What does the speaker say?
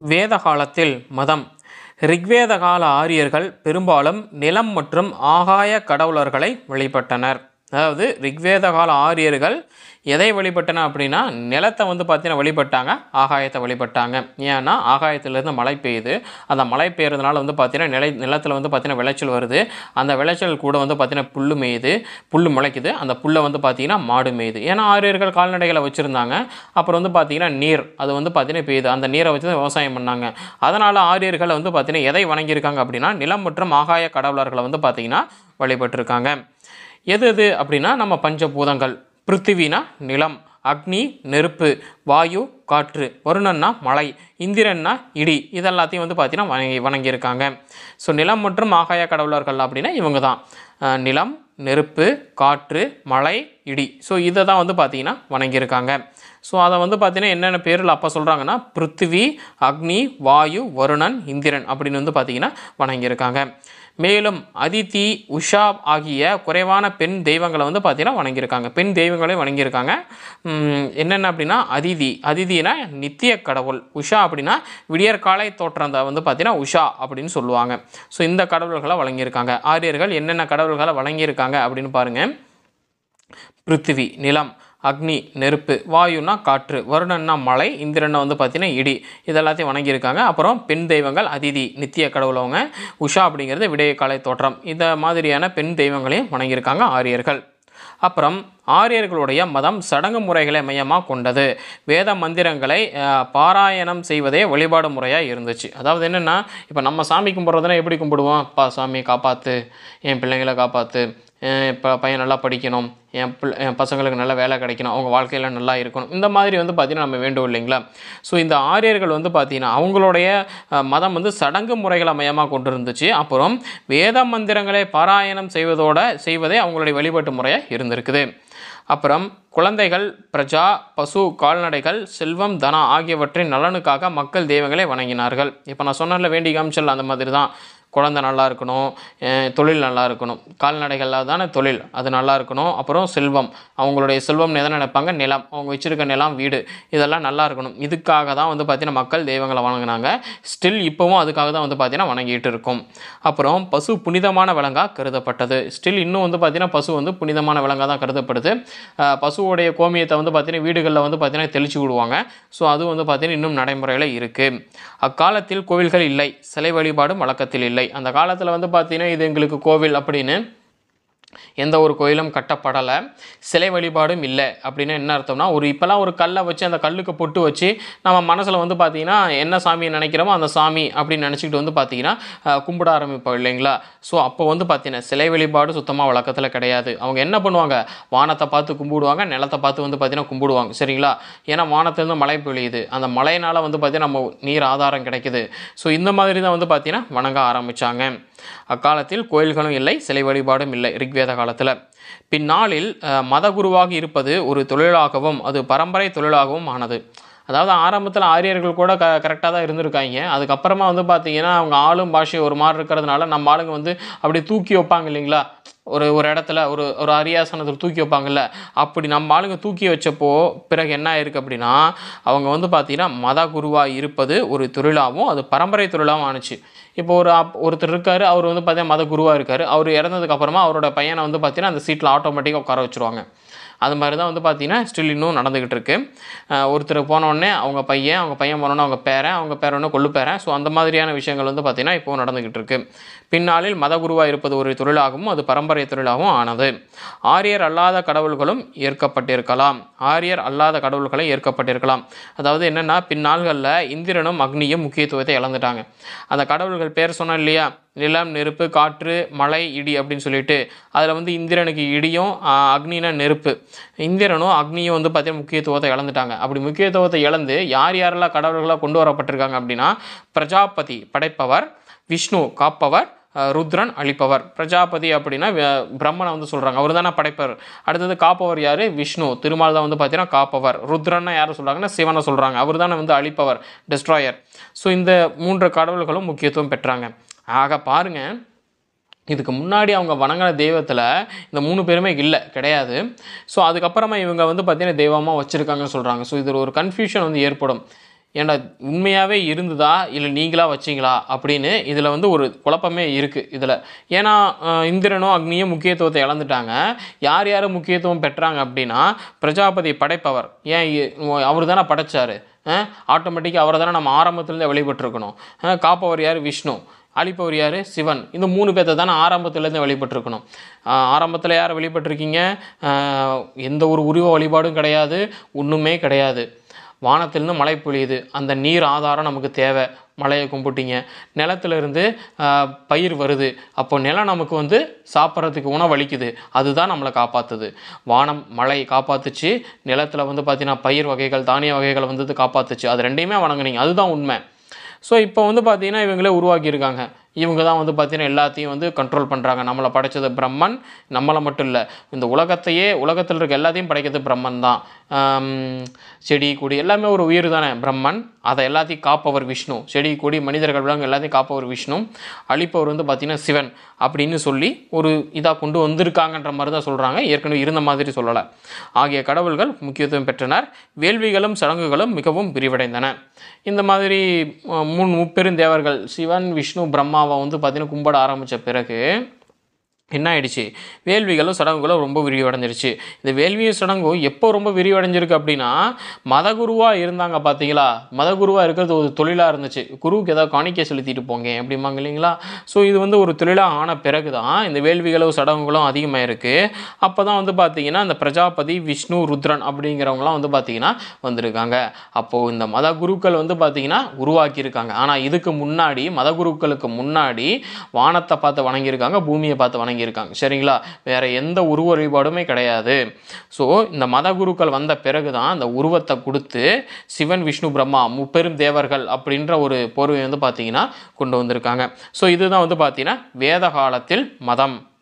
வேத காலத்தில் மதம். ரிக்வேத கால ஆரியர்கள் பெரும்பாலும் நிலம் மற்றும் ஆகாய கடவுளர்களை வழிபட்டனர். அதாவது ரிக்வேத கால ஆரியர்கள் எதை வழிபட்டனர் அப்படின்னா நிலத்தை பார்த்தீங்கன்னா வழிபட்டாங்க, ஆகாயத்தை வழிபட்டாங்க. ஏன்னா ஆகாயத்திலேருந்து மழை பெய்யுது, அந்த மழை பெய்யறதுனால பார்த்தீங்கன்னா நிலத்தில் பார்த்தீங்கன்னா விளைச்சல் வருது. அந்த விளைச்சல் கூட பார்த்தீங்கன்னா புல் மேயுது, புல் முளைக்குது, அந்த புல்லை பார்த்தீங்கன்னா மாடு மேயுது. ஏன்னா ஆரியர்கள் கால்நடைகளை வச்சுருந்தாங்க. அப்புறம் பார்த்தீங்கன்னா நீர் அது பார்த்தீங்கன்னா பெய்யுது, அந்த நீரை வச்சு தான் விவசாயம் பண்ணாங்க. அதனால் ஆரியர்கள் பார்த்தீங்கன்னா எதை வணங்கியிருக்காங்க அப்படின்னா நிலம் மற்றும் ஆகாய கடவுளர்களை பார்த்தீங்கன்னா வழிபட்டிருக்காங்க. எது எது அப்படின்னா நம்ம பஞ்சபூதங்கள். பிருத்திவினா நிலம், அக்னி நெருப்பு, வாயு காற்று, வருணன்னா மழை, இந்திரன்னா இடி, இதெல்லாத்தையும் பார்த்தீங்கன்னா வணங்கியிருக்காங்க. ஸோ நிலம் மற்றும் ஆகாய கடவுளர்கள் அப்படின்னா இவங்க தான் நிலம், நெருப்பு, காற்று, மழை, இடி. ஸோ இதை தான் பார்த்தீங்கன்னா வணங்கியிருக்காங்க. ஸோ அதை பார்த்தீங்கன்னா என்னென்ன பேரில் அப்போ சொல்கிறாங்கன்னா பிருத்திவி, அக்னி, வாயு, வருணன், இந்திரன் அப்படின்னு பார்த்தீங்கன்னா வணங்கியிருக்காங்க. மேலும் அதிதி, உஷா ஆகிய குறைவான பெண் தெய்வங்களை பார்த்தீங்கன்னா வணங்கியிருக்காங்க. பெண் தெய்வங்களையும் வணங்கியிருக்காங்க. என்னென்ன அப்படின்னா அதிதினா நித்திய கடவுள், உஷா அப்படின்னா விடியற்காலை தோற்றத்தை பார்த்தீங்கன்னா உஷா அப்படின்னு சொல்லுவாங்க. ஸோ இந்த கடவுள்களை வழங்கியிருக்காங்க. ஆரியர்கள் என்னென்ன கடவுள்களை வழங்கியிருக்காங்க அப்படின்னு பாருங்கள். பிருத்திவி நிலம், அக்னி நெருப்பு, வாயுனா காற்று, வருணன்னா மழை, இந்திரனை பார்த்தீங்கன்னா இடி, இதெல்லாத்தையும் வணங்கியிருக்காங்க. அப்புறம் பெண் தெய்வங்கள் அதிதி நித்திய கடவுளவங்க, உஷா அப்படிங்கிறது விடிய காலை தோற்றம், இந்த மாதிரியான பெண் தெய்வங்களையும் வணங்கியிருக்காங்க ஆரியர்கள். அப்புறம் ஆரியர்களுடைய மதம் சடங்கு முறைகளை மையமாக கொண்டது. வேத மந்திரங்களை பாராயணம் செய்வதே வழிபாடு முறையாக இருந்துச்சு. அதாவது என்னென்னா இப்போ நம்ம சாமி கும்பிட்றதுனா எப்படி கும்பிடுவோம்? அப்பா சாமி காப்பாற்று, என் பிள்ளைங்களை காப்பாற்று, இப்போ பையன் நல்லா படிக்கணும், என் பசங்களுக்கு நல்ல வேலை கிடைக்கணும், அவங்க வாழ்க்கையில் நல்லா இருக்கணும், இந்த மாதிரி பார்த்திங்கன்னா நம்ம வேண்டும் இல்லைங்களா? ஸோ இந்த ஆரியர்கள் பார்த்திங்கன்னா அவங்களுடைய மதம் சடங்கு முறைகளை மையமாக கொண்டு இருந்துச்சு. அப்புறம் வேத மந்திரங்களை பாராயணம் செய்வதே அவங்களுடைய வழிபாட்டு முறையாக இருந்திருக்குது. அப்புறம் குழந்தைகள், பிரஜா, பசு, கால்நடைகள், செல்வம், தனா ஆகியவற்றின் நலனுக்காக மக்கள் தெய்வங்களை வணங்கினார்கள். இப்போ நான் சொன்னல வேண்டி காமிச்சல் அந்த மாதிரி தான். குழந்தை நல்லா இருக்கணும், தொழில் நல்லா இருக்கணும், கால்நடைகள் தானே தொழில், அது நல்லா இருக்கணும். அப்புறம் செல்வம், அவங்களுடைய செல்வம் எதை நினைப்பாங்க? நிலம், அவங்க வச்சுருக்க நிலம், வீடு, இதெல்லாம் நல்லா இருக்கணும். இதுக்காக தான் பார்த்தீங்கன்னா மக்கள் தெய்வங்களை வணங்கினாங்க. ஸ்டில் இப்போவும் அதுக்காக தான் பார்த்தீங்கன்னா வணங்கிட்டு இருக்கும். அப்புறம் பசு புனிதமான விலங்காக கருதப்பட்டது. ஸ்டில் இன்னும் பார்த்தீங்கன்னா பசு புனிதமான விலங்காக தான் கருதப்படுது. பசுவோடைய கோமியத்தை பார்த்தீங்கன்னா வீடுகளில் பார்த்தீங்கன்னா தெளிச்சு விடுவாங்க. ஸோ அது பார்த்தீங்கன்னா இன்னும் நடைமுறையில் இருக்குது. அக்காலத்தில் கோவில்கள் இல்லை, சிலை வழிபாடும் வழக்கத்தில் இல்லை. அந்த காலத்தில் பார்த்தீங்கன்னா இது எங்களுக்கு கோவில் அப்படின்னு எந்த ஒரு கோயிலும் கட்டப்படலை, சிலை வழிபாடும் இல்லை. அப்படின்னு என்ன அர்த்தம்னா இப்போலாம் ஒரு கல்லை வச்சு அந்த கல்லுக்கு பொட்டு வச்சு நம்ம மனசில் பார்த்தீங்கன்னா என்ன சாமியை நினைக்கிறோமோ அந்த சாமி அப்படின்னு நினச்சிக்கிட்டு பார்த்தீங்கன்னா கும்பிட ஆரம்பிப்போம் இல்லைங்களா? ஸோ அப்போ பார்த்தீங்கன்னா சிலை வழிபாடு சுத்தமாக வழக்கத்தில் கிடையாது. அவங்க என்ன பண்ணுவாங்க? வானத்தை பார்த்து கும்பிடுவாங்க, நிலத்தை பார்த்து பார்த்தீங்கன்னா கும்பிடுவாங்க. சரிங்களா? ஏன்னா வானத்துலேருந்து மழை பொழியுது, அந்த மழையினால் பார்த்தீங்கன்னா நம்ம நீர் ஆதாரம் கிடைக்குது. ஸோ இந்த மாதிரி தான் பார்த்தீங்கன்னா வணங்க ஆரம்பித்தாங்க. அக்காலத்தில் கோயில்களும் இல்லை, சிலை வழிபாடும் இல்லை ரிக்வேத காலத்தில். பின்னாளில் மத குருவாக இருப்பது ஒரு தொழிலாகவும் அது பரம்பரை தொழிலாகவும் ஆனது. அதாவது ஆரம்பத்தில் ஆரியர்கள் கூட கரெக்டாக தான் இருந்திருக்காங்க. அதுக்கப்புறமா பார்த்தீங்கன்னா அவங்க ஆளும் பாஷை ஒரு மாதிரி இருக்கிறதுனால நம்ம ஆளுங்க அப்படி தூக்கி வைப்பாங்க இல்லைங்களா? ஒரு இடத்துல ஒரு அரியாசனத்தில் தூக்கி வைப்பாங்கல்ல, அப்படி நம்ம ஆளுங்க தூக்கி வச்சப்போ பிறகு என்ன ஆயிருக்கு அப்படின்னா அவங்க பார்த்தீங்கன்னா மத குருவாக இருப்பது ஒரு தொழிலாகவும் அது பரம்பரை தொழிலாகவும் ஆணுச்சு. இப்போ ஒருத்தர் இருக்கார், அவர் பார்த்தீங்கன்னா மத குருவாக இருக்கார். அவர் இறந்ததுக்கப்புறமா அவரோட பையனை பார்த்தீங்கன்னா அந்த சீட்டில் ஆட்டோமேட்டிக்காக உட்கார வச்சுருவாங்க. அது மாதிரி தான் பார்த்தீங்கன்னா ஸ்டில் இன்னும் நடந்துக்கிட்டு இருக்குது. ஒருத்தர் போனோடனே அவங்க பையன் போனோடனே அவங்க பேரனே கொள்ளு பேரன். ஸோ அந்த மாதிரியான விஷயங்கள் பார்த்தீங்கன்னா இப்போது நடந்துக்கிட்டு இருக்குது. பின்னாளில் மத குருவாக இருப்பது ஒரு தொழிலாகவும் அது பரம்பரை தொழிலாகவும் ஆனது. ஆரியர் அல்லாத கடவுள்களும் ஏற்கப்பட்டிருக்கலாம். அதாவது என்னென்னா பின்னாள்களில் இந்திரனும் அக்னியும் முக்கியத்துவத்தை இழந்துட்டாங்க. அந்த கடவுள்கள் பேர் சொன்னோம் இல்லையா? நிலம், நெருப்பு, காற்று, மழை, இடி அப்படின்னு சொல்லிட்டு அதில் இந்திரனுக்கு இடியும், அக்னினா நெருப்பு, இந்திரனும் அக்னியும் பார்த்தீங்கன்னா முக்கியத்துவத்தை இழந்துட்டாங்க. அப்படி முக்கியத்துவத்தை இழந்து யாரெல்லாம் கடவுள்களாக கொண்டு வரப்பட்டிருக்காங்க அப்படின்னா பிரஜாபதி படைப்பவர், விஷ்ணு காப்பவர், ருத்ரன் அழிப்பவர். பிரஜாபதி அப்படின்னா பிரம்மனை சொல்கிறாங்க, அவர் தானே படைப்பவர். அடுத்தது காப்பவர் யார்? விஷ்ணு, திருமால் தான் பார்த்தீங்கன்னா காப்பவர். ருத்ரன்னா யார் சொல்கிறாங்கன்னா சிவனை சொல்கிறாங்க, அவர் தானே அழிப்பவர், டெஸ்ட்ராயர். ஸோ இந்த 3 கடவுள்களும் முக்கியத்துவம் பெற்றாங்க. ஆக பாருங்கள், இதுக்கு முன்னாடி அவங்க வணங்கின தெய்வத்தில் இந்த 3 பேருமே கிடையாது. ஸோ அதுக்கப்புறமா இவங்க பார்த்தீங்கன்னா தெய்வமாக வச்சுருக்காங்கன்னு சொல்கிறாங்க. ஸோ இதில் ஒரு கன்ஃபியூஷன் ஏற்படும். ஏன்டா உண்மையாகவே இருந்ததா இல்லை நீங்களாக வச்சிங்களா அப்படின்னு இதில் வந்து ஒரு குழப்பமே இருக்குது இதில். ஏன்னா இந்திரனும் அக்னியும் முக்கியத்துவத்தை இழந்துட்டாங்க. யார் யார் முக்கியத்துவம் பெற்றாங்க அப்படின்னா பிரஜாபதி படைப்பவர். ஏன் அவர் தானே படைச்சார், ஆட்டோமேட்டிக்காக அவரை தானே நம்ம ஆரம்பத்துலேருந்தே வழிபட்டுருக்கணும். காப்பவர் யார்? விஷ்ணு. அழிப்பவர் யார்? சிவன். இந்த 3 பேர்த்தை தானே ஆரம்பத்துலேருந்து வழிபட்டுருக்கணும். ஆரம்பத்தில் யார் வழிபட்டிருக்கீங்க? எந்த ஒரு உருவ வழிபாடும் கிடையாது, ஒன்றுமே கிடையாது. வானத்திலிருந்து மழை பொழியுது, அந்த நீர் ஆதாரம் நமக்கு தேவை, மழையை கும்பிட்டீங்க. நிலத்திலிருந்து பயிர் வருது, அப்போ நிலம் நமக்கு வந்து சாப்பிட்றதுக்கு உணவளிக்குது, அதுதான் நம்மளை காப்பாற்றுது. வானம் மழை காப்பாற்றுச்சு, நிலத்தில் வந்து பார்த்தீங்கன்னா பயிர் வகைகள் தானிய வகைகள் வந்து காப்பாற்றுச்சு. அது ரெண்டையுமே வணங்குனீங்க, அதுதான் உண்மை. ஸோ இப்போ வந்து பார்த்தீங்கன்னா இவங்களே உருவாக்கியிருக்காங்க. இவங்க தான் வந்து பார்த்தீங்கன்னா எல்லாத்தையும் வந்து கண்ட்ரோல் பண்ணுறாங்க. நம்மளை படைச்சது பிரம்மன், நம்மளை மட்டும் இல்லை, இந்த உலகத்தில் இருக்க எல்லாத்தையும் படைக்கிறது பிரம்மன் தான். செடி கொடி எல்லாமே ஒரு உயிர் தானே பிரம்மன். அதை எல்லாத்தையும் காப்பவர் விஷ்ணு. செடி கொடி மனிதர்கள் விலங்கு எல்லாத்தையும் காப்பவர் விஷ்ணு. அழிப்பவர் வந்து பார்த்திங்கன்னா சிவன் அப்படின்னு சொல்லி ஒரு இதாக கொண்டு வந்திருக்காங்கன்ற மாதிரி தான் சொல்கிறாங்க. ஏற்கனவே இருந்த மாதிரி சொல்லலை. ஆகிய கடவுள்கள் முக்கியத்துவம் பெற்றனர். வேள்விகளும் சடங்குகளும் மிகவும் விரிவடைந்தன. இந்த மாதிரி 3 முப்பெருந்தேவர்கள் சிவன் விஷ்ணு பிரம்மாவை வந்து பார்த்திங்கன்னா கும்பிட ஆரம்பித்த பிறகு என்ன ஆயிடுச்சு? வேள்விகளும் சடங்குகளும் ரொம்ப விரிவடைஞ்சிருச்சு. இந்த வேள்வியும் சடங்கும் எப்போ ரொம்ப விரிவடைஞ்சிருக்கு அப்படின்னா, மதகுருவாக இருந்தாங்க பார்த்தீங்களா, மதகுருவாக இருக்கிறது ஒரு தொழிலாக இருந்துச்சு. குருவுக்கு ஏதாவது காணிக்கை செலுத்திட்டு போங்க அப்படிம்பாங்க இல்லைங்களா. ஸோ இது வந்து ஒரு தொழிலாக ஆன பிறகு தான் இந்த வேள்விகளும் சடங்குகளும் அதிகமாக இருக்குது. அப்போ தான் வந்து பார்த்திங்கன்னா இந்த பிரஜாபதி விஷ்ணு ருத்ரன் அப்படிங்கிறவங்களாம் வந்து பார்த்திங்கன்னா வந்திருக்காங்க. அப்போது இந்த மதகுருக்கள் வந்து பார்த்திங்கன்னா உருவாக்கியிருக்காங்க. ஆனால் இதுக்கு முன்னாடி மதகுருக்களுக்கு முன்னாடி வானத்தை பார்த்து வணங்கியிருக்காங்க, பூமியை பார்த்து வணங்கியிருக்காங்க. சரிங்களா? வேற எந்த உருவ வழிபாடுமே கிடையாது. ஸோ இந்த மதகுருக்கள் வந்த பிறகு தான் அந்த உருவத்தை கொடுத்து சிவன் விஷ்ணு பிரம்மா முப்பெரும் தேவர்கள் அப்படின்ற ஒரு போர்வை வந்து பார்த்தீங்கன்னா கொண்டு வந்திருக்காங்க. ஸோ இதுதான் வந்து பார்த்தீங்கன்னா வேத காலத்தில் மதம்